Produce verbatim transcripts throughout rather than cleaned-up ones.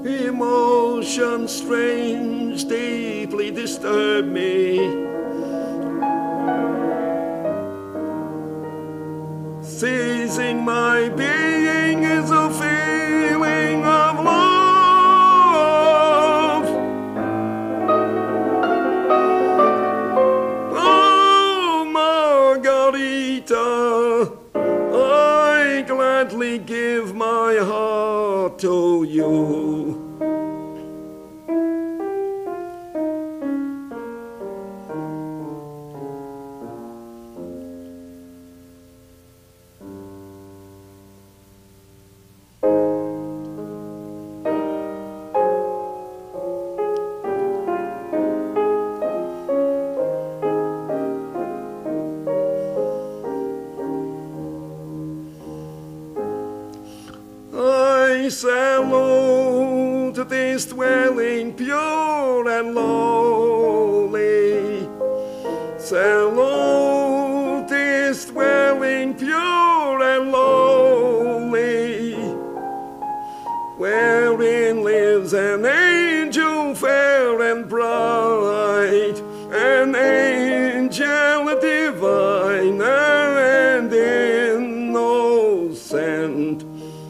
Emotions strange deeply disturb me. Seizing my being is a feeling of love. Oh, Margarita, I gladly give my heart to you. I salute this dwelling pure and lowly. Salute this dwelling pure and lowly, wherein lives an angel fair and bright, an angel divine and innocent.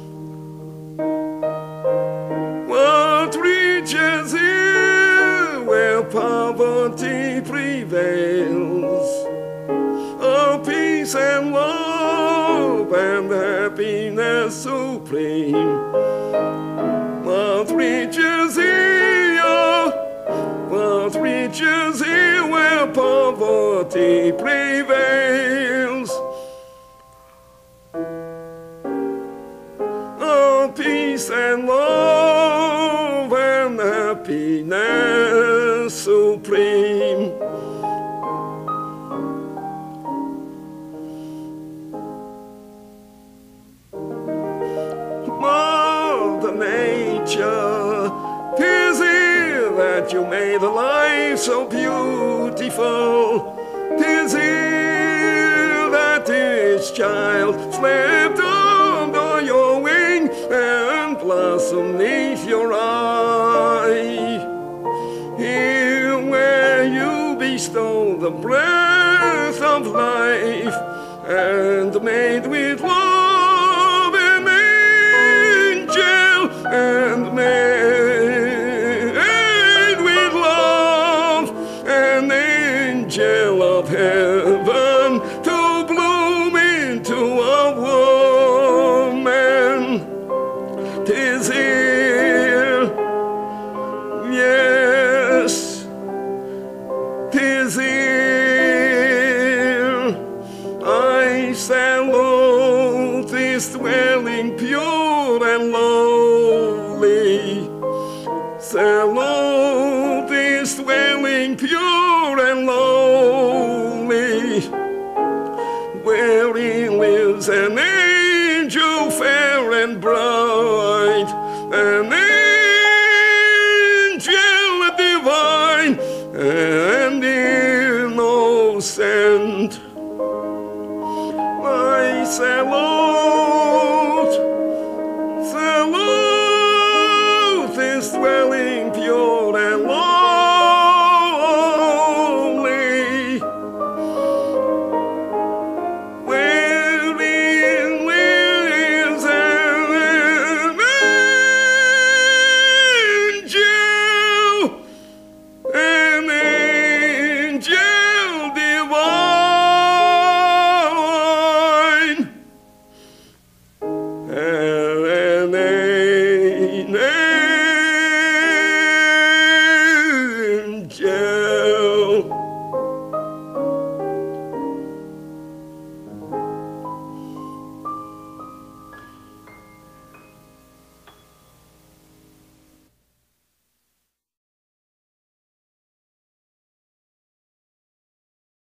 Riches here where poverty prevails, of peace and love and happiness supreme. What riches here, what riches here where poverty prevails, of peace and love and happiness supreme. Mother Nature, 'tis here that you made life so beautiful. 'Tis here that this child slept under your wing and blossomed neath your eye. Here where you bestow the breath of life and made with love an angel and made with love an angel of heaven to bloom into a woman. 'Tis here, yes, 'tis here. I salute this dwelling pure and lowly. Salute this dwelling pure and lowly, wherein lives an angel fair and bright, an angel divine and innocent. I salute